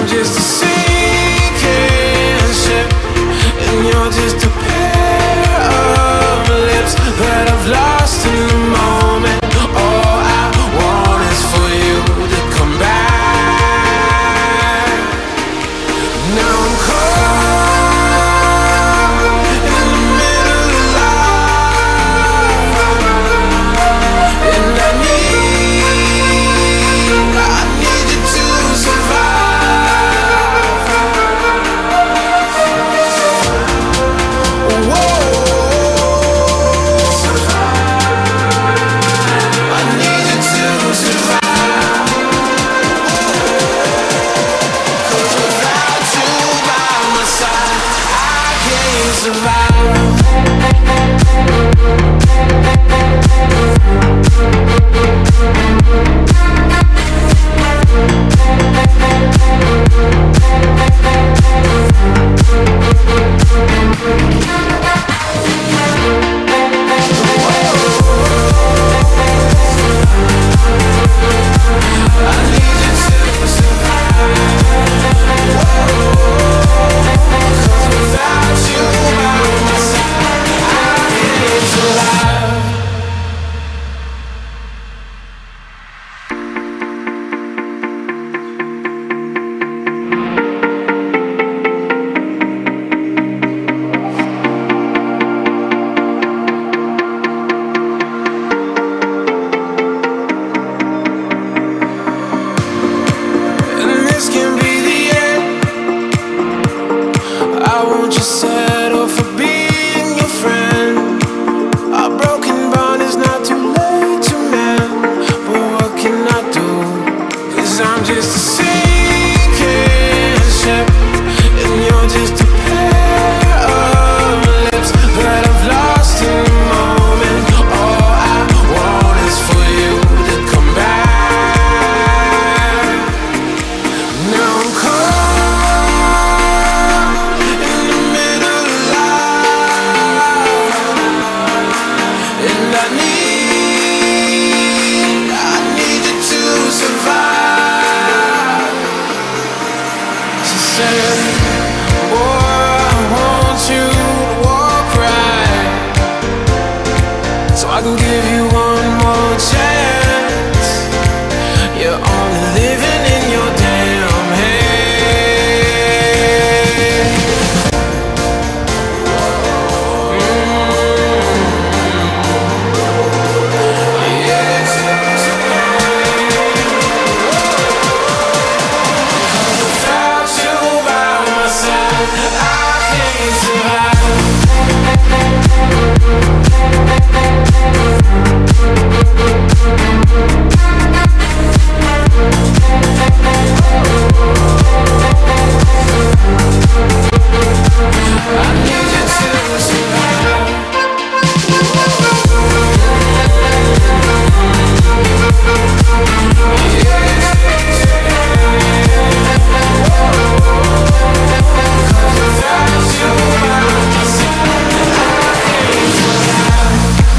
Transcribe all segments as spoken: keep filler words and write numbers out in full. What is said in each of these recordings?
just a sinking ship, and you're just a pair of lips that I've lost in the moment. All I want is for you to come back. Now I'm caught in the middle of life, and I need, I need you to survive. Whoa, I need you to survive. 'Cause without you by my side, I can't survive. I need you to survive. 'Cause without you by my side, I can't survive. And this can be the end. I won't just settle for being your friend. Our broken bond is not too late to mend, but what can I do? 'Cause I'm just a sinking ship, and you're just a pair of lips that I've lost in the moment. All I want is for you to come back. Now I'm caught in the middle of life, and I need, I need you to survive. She said, boy, I want you to walk right, so I can give you one more chance. You're only living in your damn head. Without you by my side, I can't survive. I need you to survive. Without you by my side, I can't survive.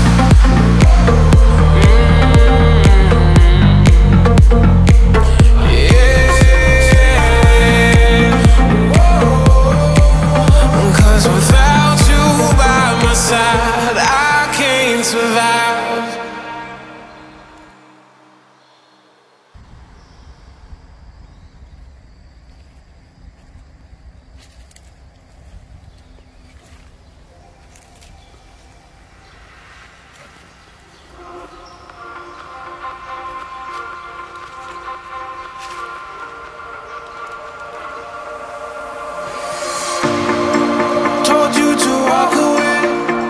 Yeah. 'Cause without you by my side, I can't survive. Told you to walk away.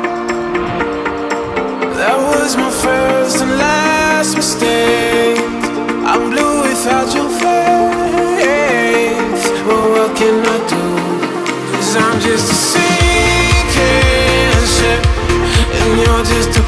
That was my first and last mistake. I'm blue without your faith, but what can I do? 'Cause I'm just a sinking ship, and you're just a